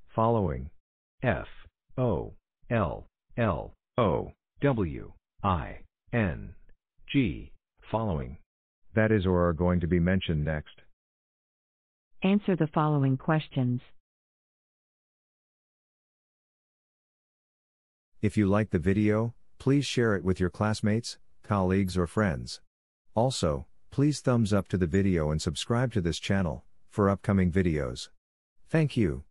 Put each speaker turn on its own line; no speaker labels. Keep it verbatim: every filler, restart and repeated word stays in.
Following. F, O, L, L, O, W, I, N, G, following. That is or are going to be mentioned next.
Answer the following questions.
If you like the video, please share it with your classmates, colleagues or friends. Also, please thumbs up to the video and subscribe to this channel for upcoming videos. Thank you.